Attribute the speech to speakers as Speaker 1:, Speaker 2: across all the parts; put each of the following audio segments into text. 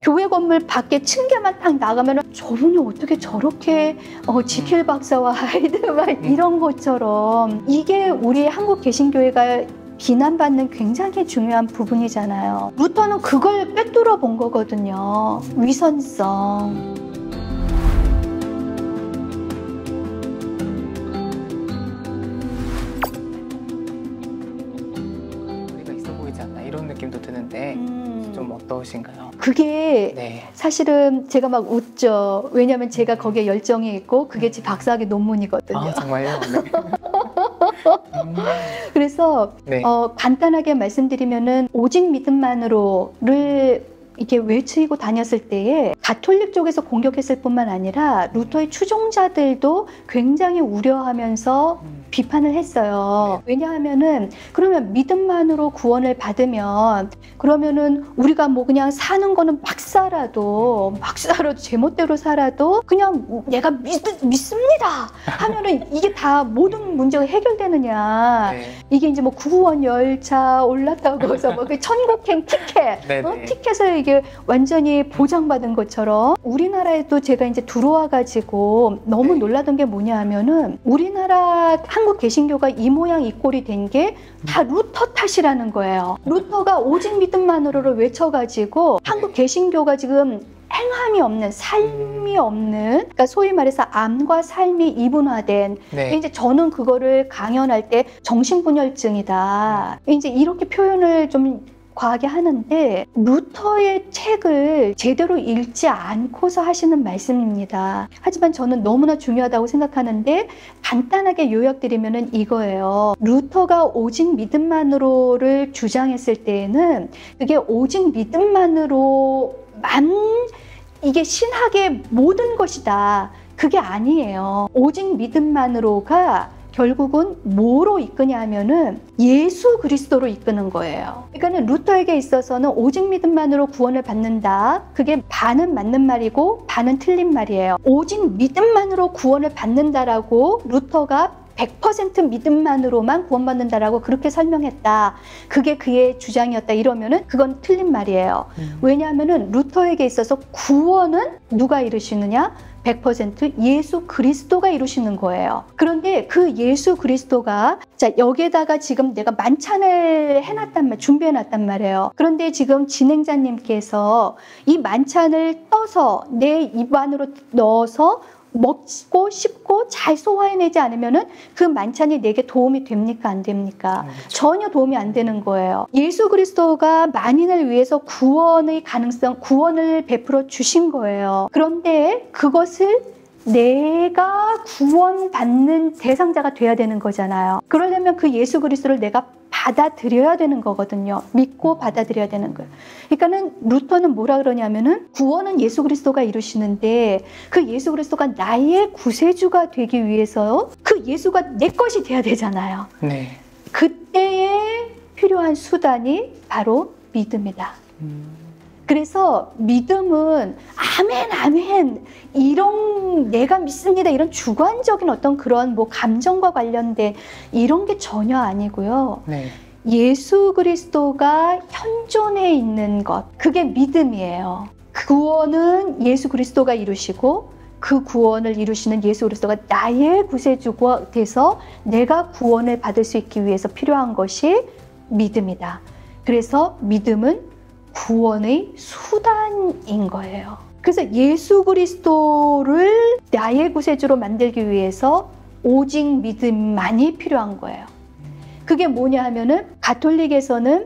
Speaker 1: 교회 건물 밖에 층계만 딱 나가면 저분이 어떻게 저렇게 지킬 박사와 하이드 막 이런 것처럼, 이게 우리 한국 개신교회가 비난받는 굉장히 중요한 부분이잖아요. 루터는 그걸 꿰뚫어 본 거거든요. 위선성.
Speaker 2: 우리가 있어 보이지 않나 이런 느낌도 드는데 좀 어떠신가요?
Speaker 1: 그게
Speaker 2: 네.
Speaker 1: 사실은 제가 막 웃죠. 왜냐하면 제가 거기에 열정이 있고 그게 제 박사학위 논문이거든요.
Speaker 2: 아, 정말요? 네.
Speaker 1: 그래서
Speaker 2: 네.
Speaker 1: 간단하게 말씀드리면은 오직 믿음만으로를 이렇게 외치고 다녔을 때에 가톨릭 쪽에서 공격했을 뿐만 아니라 루터의 추종자들도 굉장히 우려하면서 비판을 했어요. 왜냐하면은 그러면 믿음만으로 구원을 받으면 그러면은 우리가 뭐 그냥 사는 거는 막 살아도 제멋대로 살아도 그냥 내가 믿습니다 하면은 이게 다 모든 문제가 해결되느냐.
Speaker 2: 네.
Speaker 1: 이게 이제 뭐 구원 열차 올랐다고 해서 뭐 그 천국행 티켓, 티켓을 이게 완전히 보장받은 것처럼 우리나라에도 제가 이제 들어와 가지고 너무 놀라던 게 뭐냐 하면은 우리나라 한국 개신교가 이 모양 이 꼴이 된 게 다 루터 탓이라는 거예요. 루터가 오직 믿음만으로를 외쳐가지고 한국 개신교가 지금 행함이 없는, 삶이 없는, 그러니까 소위 말해서 암과 삶이 이분화된.
Speaker 2: 네.
Speaker 1: 이제 저는 그거를 강연할 때 정신분열증이다. 이제 이렇게 표현을 좀 과하게 하는데 루터의 책을 제대로 읽지 않고서 하시는 말씀입니다. 하지만 저는 너무나 중요하다고 생각하는데 간단하게 요약드리면은 이거예요. 루터가 오직 믿음만으로를 주장했을 때에는 그게 오직 믿음만으로만 이게 신학의 모든 것이다. 그게 아니에요. 오직 믿음만으로가 결국은 뭐로 이끄냐 하면은 예수 그리스도로 이끄는 거예요. 그러니까 루터에게 있어서는 오직 믿음만으로 구원을 받는다. 그게 반은 맞는 말이고 반은 틀린 말이에요. 오직 믿음만으로 구원을 받는다라고 루터가 100% 믿음만으로만 구원받는다라고 그렇게 설명했다. 그게 그의 주장이었다. 이러면은 그건 틀린 말이에요. 왜냐하면은 루터에게 있어서 구원은 누가 이루시느냐? 100% 예수 그리스도가 이루시는 거예요. 그런데 그 예수 그리스도가 자 여기에다가 지금 내가 만찬을 준비해놨단 말이에요. 그런데 지금 진행자님께서 이 만찬을 떠서 내 입 안으로 넣어서 먹고 씹고 잘 소화해내지 않으면은 그 만찬이 내게 도움이 됩니까? 안 됩니까?
Speaker 2: 그렇죠.
Speaker 1: 전혀 도움이 안 되는 거예요. 예수 그리스도가 만인을 위해서 구원을 베풀어 주신 거예요. 그런데 그것을 내가 구원받는 대상자가 돼야 되는 거잖아요. 그러려면 그 예수 그리스도를 내가 받아들여야 되는 거거든요. 믿고 받아들여야 되는 거예요. 그러니까는 루터는 뭐라 그러냐면은 구원은 예수 그리스도가 이루시는데 그 예수 그리스도가 나의 구세주가 되기 위해서 그 예수가 내 것이 돼야 되잖아요.
Speaker 2: 네.
Speaker 1: 그때에 필요한 수단이 바로 믿음이다. 그래서 믿음은 아멘 이런 내가 믿습니다 이런 주관적인 어떤 그런 뭐 감정과 관련된 이런 게 전혀 아니고요.
Speaker 2: 네.
Speaker 1: 예수 그리스도가 현존해 있는 것, 그게 믿음이에요. 구원은 예수 그리스도가 이루시고 그 구원을 이루시는 예수 그리스도가 나의 구세주가 돼서 내가 구원을 받을 수 있기 위해서 필요한 것이 믿음이다. 그래서 믿음은 구원의 수단인 거예요. 그래서 예수 그리스도를 나의 구세주로 만들기 위해서 오직 믿음만이 필요한 거예요. 그게 뭐냐 하면은 가톨릭에서는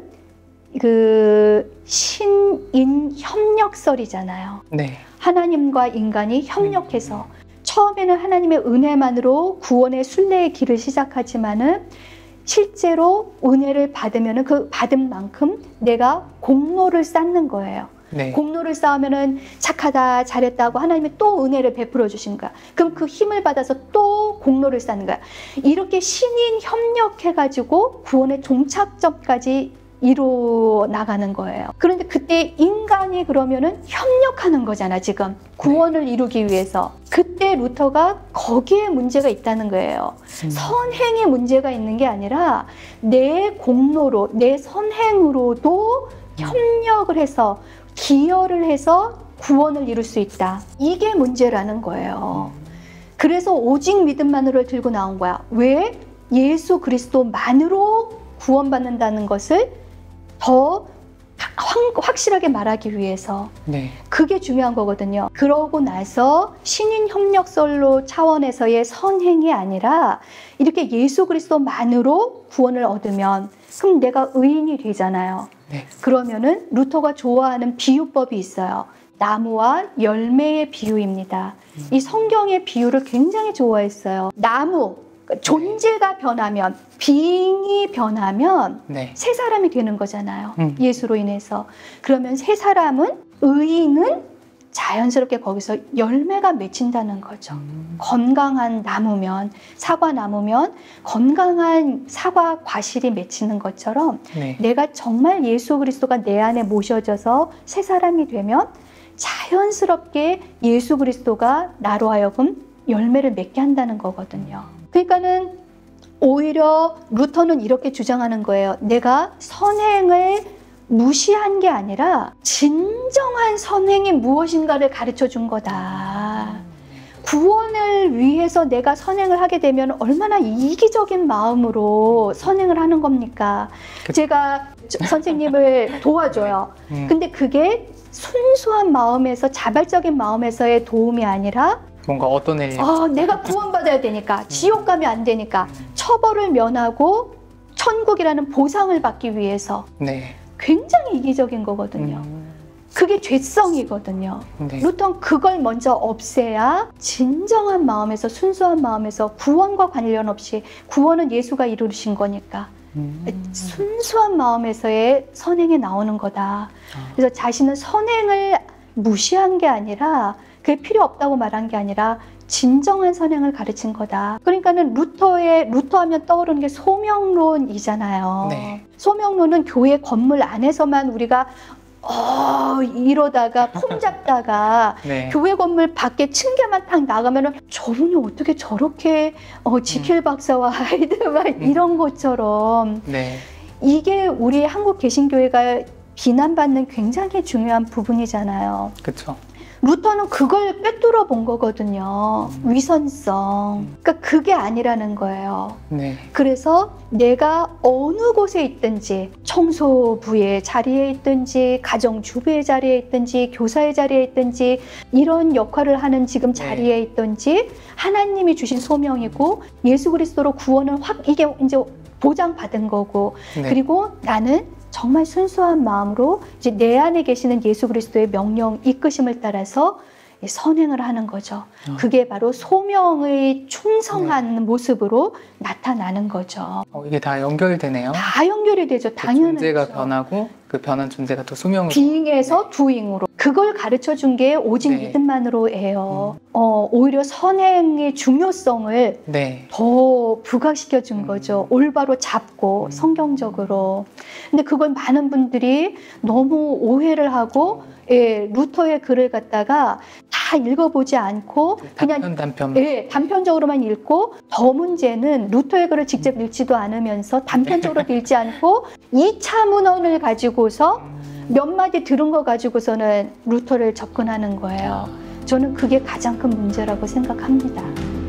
Speaker 1: 그 신인 협력설이잖아요.
Speaker 2: 네.
Speaker 1: 하나님과 인간이 협력해서 처음에는 하나님의 은혜만으로 구원의 순례의 길을 시작하지만은 실제로 은혜를 받으면 그 받은 만큼 내가 공로를 쌓는 거예요.
Speaker 2: 네.
Speaker 1: 공로를 쌓으면 착하다 잘했다고 하나님이 또 은혜를 베풀어 주신 거야. 그럼 그 힘을 받아서 또 공로를 쌓는 거야. 이렇게 신인 협력해가지고 구원의 종착점까지 이루어 나가는 거예요. 그런데 그때 인간이 그러면은 협력하는 거잖아, 지금. 구원을 이루기 위해서. 그때 루터가 거기에 문제가 있다는 거예요. 선행에 문제가 있는 게 아니라 내 공로로, 내 선행으로도 협력을 해서 기여를 해서 구원을 이룰 수 있다. 이게 문제라는 거예요. 그래서 오직 믿음만으로 들고 나온 거야. 왜? 예수 그리스도만으로 구원받는다는 것을 더 확실하게 말하기 위해서.
Speaker 2: 네.
Speaker 1: 그게 중요한 거거든요. 그러고 나서 신인 협력설로 차원에서의 선행이 아니라 이렇게 예수 그리스도만으로 구원을 얻으면 그럼 내가 의인이 되잖아요.
Speaker 2: 네.
Speaker 1: 그러면은 루터가 좋아하는 비유법이 있어요. 나무와 열매의 비유입니다. 이 성경의 비유를 굉장히 좋아했어요. 나무, 존재가 변하면, 빙이 변하면
Speaker 2: 네.
Speaker 1: 새 사람이 되는 거잖아요. 예수로 인해서. 그러면 새 사람은, 의인은 자연스럽게 거기서 열매가 맺힌다는 거죠. 건강한 나무면, 사과 나무면 건강한 사과 과실이 맺히는 것처럼
Speaker 2: 네.
Speaker 1: 내가 정말 예수 그리스도가 내 안에 모셔져서 새 사람이 되면 자연스럽게 예수 그리스도가 나로 하여금 열매를 맺게 한다는 거거든요. 그러니까는 오히려 루터는 이렇게 주장하는 거예요. 내가 선행을 무시한 게 아니라 진정한 선행이 무엇인가를 가르쳐 준 거다. 구원을 위해서 내가 선행을 하게 되면 얼마나 이기적인 마음으로 선행을 하는 겁니까? 제가 선생님을 도와줘요. 근데 그게 순수한 마음에서, 자발적인 마음에서의 도움이 아니라
Speaker 2: 뭔가 어떤 일?
Speaker 1: 내가 구원받아야 되니까, 지옥 가면 안 되니까, 처벌을 면하고 천국이라는 보상을 받기 위해서.
Speaker 2: 네.
Speaker 1: 굉장히 이기적인 거거든요. 그게 죄성이거든요.
Speaker 2: 네.
Speaker 1: 루터는 그걸 먼저 없애야 진정한 마음에서, 순수한 마음에서, 구원과 관련 없이, 구원은 예수가 이루신 거니까 순수한 마음에서의 선행이 나오는 거다. 그래서 자신은 선행을 무시한 게 아니라, 그게 필요 없다고 말한 게 아니라 진정한 선행을 가르친 거다. 그러니까는 루터하면 떠오르는 게 소명론이잖아요.
Speaker 2: 네.
Speaker 1: 소명론은 교회 건물 안에서만 우리가 이러다가 폼 잡다가
Speaker 2: 네.
Speaker 1: 교회 건물 밖에 층계만 딱 나가면은 저분이 어떻게 저렇게 지킬 박사와 하이드 막 이런 것처럼.
Speaker 2: 네.
Speaker 1: 이게 우리 한국 개신교회가 비난받는 굉장히 중요한 부분이잖아요.
Speaker 2: 그렇죠.
Speaker 1: 루터는 그걸 꿰뚫어 본 거거든요. 위선성. 그러니까 그게 아니라는 거예요.
Speaker 2: 네.
Speaker 1: 그래서 내가 어느 곳에 있든지, 청소부의 자리에 있든지, 가정주부의 자리에 있든지, 교사의 자리에 있든지, 이런 역할을 하는 지금 자리에 있든지 하나님이 주신 소명이고 예수 그리스도로 구원을 이게 이제 보장받은 거고.
Speaker 2: 네.
Speaker 1: 그리고 나는 정말 순수한 마음으로 이제 내 안에 계시는 예수 그리스도의 명령, 이끄심을 따라서 선행을 하는 거죠. 그게 바로 소명의 충성한 모습으로 나타나는 거죠.
Speaker 2: 이게 다 연결되네요.
Speaker 1: 다 연결이 되죠. 당연하죠.
Speaker 2: 존재가 변하고 그 변한 존재가 또 소명으로.
Speaker 1: 빙에서 두잉으로. 그걸 가르쳐 준 게 오직 믿음만으로예요. 오히려 선행의 중요성을 더 부각시켜 준 거죠. 올바로 잡고 성경적으로. 근데 그걸 많은 분들이 너무 오해를 하고 루터의 글을 갖다가 다 읽어보지 않고 그냥 단편적으로만 읽고, 더 문제는 루터의 글을 직접 읽지도 않으면서 단편적으로 읽지 않고 2차 문헌을 가지고서 몇 마디 들은 거 가지고서는 루터를 접근하는 거예요. 저는 그게 가장 큰 문제라고 생각합니다.